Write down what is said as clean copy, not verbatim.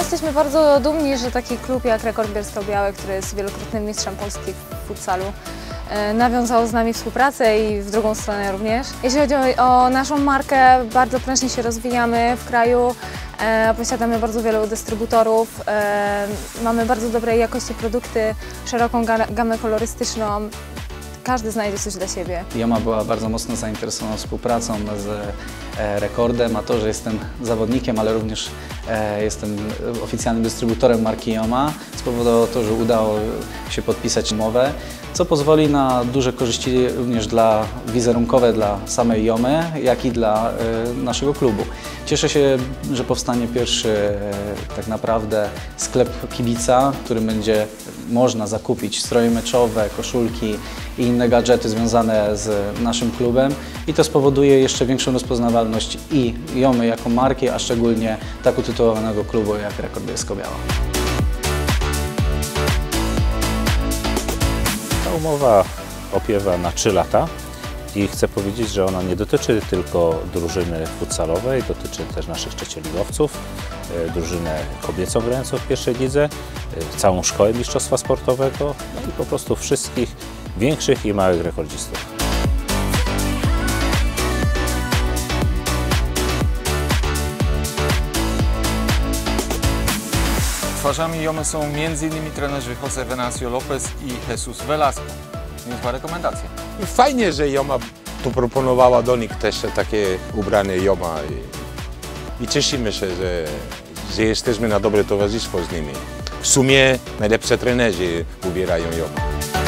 jesteśmy bardzo dumni, że taki klub jak Rekord Bielsko-Białe, który jest wielokrotnym mistrzem Polski w futsalu, nawiązał z nami współpracę i w drugą stronę również. Jeśli chodzi o naszą markę, bardzo prężnie się rozwijamy w kraju, posiadamy bardzo wielu dystrybutorów, mamy bardzo dobrej jakości produkty, szeroką gamę kolorystyczną. Każdy znajdzie coś dla siebie. Joma była bardzo mocno zainteresowana współpracą z Rekordem, a to, że jestem zawodnikiem, ale również jestem oficjalnym dystrybutorem marki Joma, spowodowało to, że udało się podpisać umowę, co pozwoli na duże korzyści również wizerunkowe dla samej Jomy, jak i dla naszego klubu. Cieszę się, że powstanie pierwszy tak naprawdę sklep kibica, w którym będzie można zakupić stroje meczowe, koszulki i inne gadżety związane z naszym klubem i to spowoduje jeszcze większą rozpoznawalność i Jomy jako marki, a szczególnie tak utytułowanego klubu jak Rekord Bielsko-Biała. Ta umowa opiewa na 3 lata i chcę powiedzieć, że ona nie dotyczy tylko drużyny futsalowej, dotyczy też naszych trzecioligowców, drużynę kobiecą grającą w pierwszej lidze, całą szkołę mistrzostwa sportowego, no i po prostu wszystkich większych i małych rekordzistów. Twarzami Jomy są m.in. trenerzy José Venancio Lopez i Jesus Velasco. Niezła rekomendacja. Fajnie, że Joma tu proponowała do nich też takie ubranie Joma i cieszymy się, że jesteśmy na dobre towarzystwo z nimi. W sumie najlepsze trenerzy ubierają Joma.